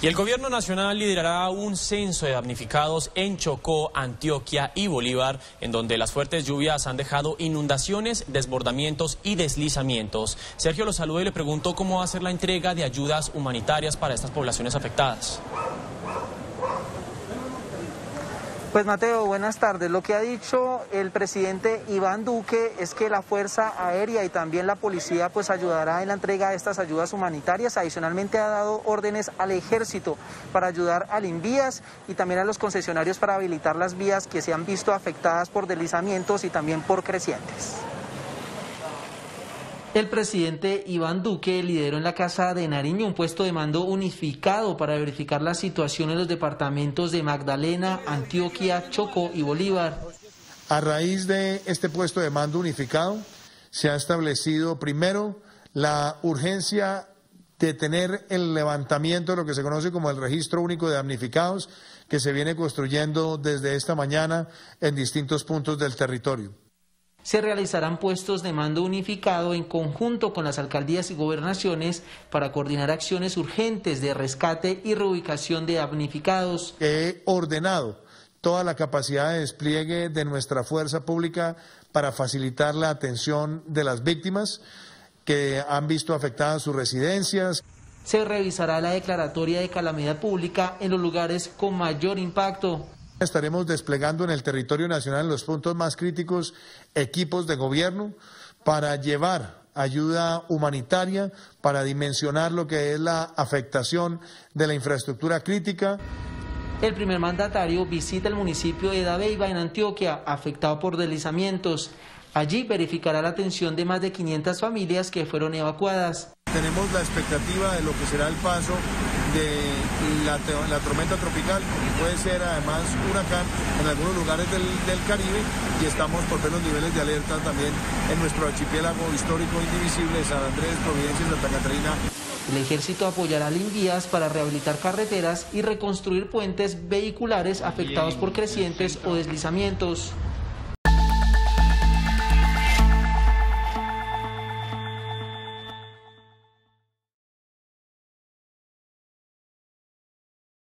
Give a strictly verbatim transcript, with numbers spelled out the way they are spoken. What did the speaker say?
Y el gobierno nacional liderará un censo de damnificados en Chocó, Antioquia y Bolívar, en donde las fuertes lluvias han dejado inundaciones, desbordamientos y deslizamientos. Sergio lo saludó y le preguntó cómo va a ser la entrega de ayudas humanitarias para estas poblaciones afectadas. Pues Mateo, buenas tardes. Lo que ha dicho el presidente Iván Duque es que la Fuerza Aérea y también la policía pues ayudará en la entrega de estas ayudas humanitarias. Adicionalmente ha dado órdenes al ejército para ayudar al Invías y también a los concesionarios para habilitar las vías que se han visto afectadas por deslizamientos y también por crecientes. El presidente Iván Duque lideró en la Casa de Nariño un puesto de mando unificado para verificar la situación en los departamentos de Magdalena, Antioquia, Chocó y Bolívar. A raíz de este puesto de mando unificado se ha establecido primero la urgencia de tener el levantamiento de lo que se conoce como el registro único de damnificados que se viene construyendo desde esta mañana en distintos puntos del territorio. Se realizarán puestos de mando unificado en conjunto con las alcaldías y gobernaciones para coordinar acciones urgentes de rescate y reubicación de damnificados. He ordenado toda la capacidad de despliegue de nuestra fuerza pública para facilitar la atención de las víctimas que han visto afectadas sus residencias. Se revisará la declaratoria de calamidad pública en los lugares con mayor impacto. Estaremos desplegando en el territorio nacional, en los puntos más críticos, equipos de gobierno para llevar ayuda humanitaria, para dimensionar lo que es la afectación de la infraestructura crítica. El primer mandatario visita el municipio de Dabeiba, en Antioquia, afectado por deslizamientos. Allí verificará la atención de más de quinientas familias que fueron evacuadas. Tenemos la expectativa de lo que será el paso de la, la tormenta tropical, y puede ser además huracán en algunos lugares del, del Caribe, y estamos por ver los niveles de alerta también en nuestro archipiélago histórico indivisible de San Andrés, Providencia y Santa Catarina. El ejército apoyará al Invías para rehabilitar carreteras y reconstruir puentes vehiculares afectados por crecientes o deslizamientos.